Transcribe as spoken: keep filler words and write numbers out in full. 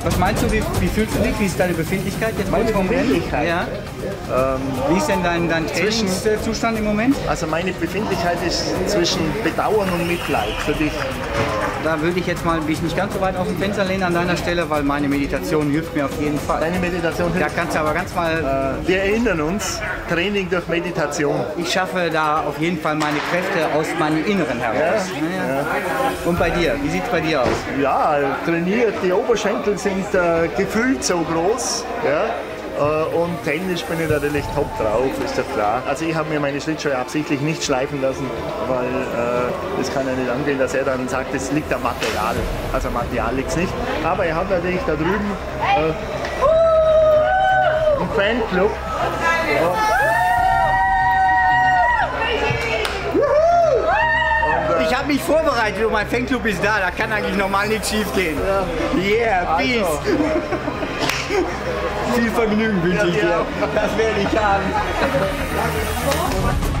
Was meinst du, wie, wie fühlst du dich? Wie ist deine Befindlichkeit jetzt? Meine kurz vorm Rennen? Befindlichkeit? Ja. Ähm, wie ist denn dein, dein Trainingszustand im Moment? Also meine Befindlichkeit ist zwischen Bedauern und Mitleid für dich. Da würde ich jetzt mal mich nicht ganz so weit aus dem Fenster lehnen an deiner Stelle, weil meine Meditation hilft mir auf jeden Fall. Deine Meditation Da hilft. kannst du aber ganz mal... Äh, wir erinnern uns, Training durch Meditation. Ich schaffe da auf jeden Fall meine Kräfte aus meinem Inneren heraus. Ja, Ja. Und bei dir? Wie sieht es bei dir aus? Ja, trainiert, die Oberschenkel sind äh, gefühlt so groß. Ja? Äh, und technisch bin ich natürlich top drauf, ist ja klar. Also ich habe mir meine Schlittschuhe absichtlich nicht schleifen lassen, weil äh, das kann ja nicht angehen, dass er dann sagt, es liegt am Material. Also am Material liegt es nicht. Aber er hat natürlich da drüben äh, einen Fanclub. Ja. Ich habe mich vorbereitet und mein Fanclub ist da, da kann eigentlich normal nichts schief gehen. Yeah, peace! Also. Viel Vergnügen wünsche ich dir. Das werde ich haben.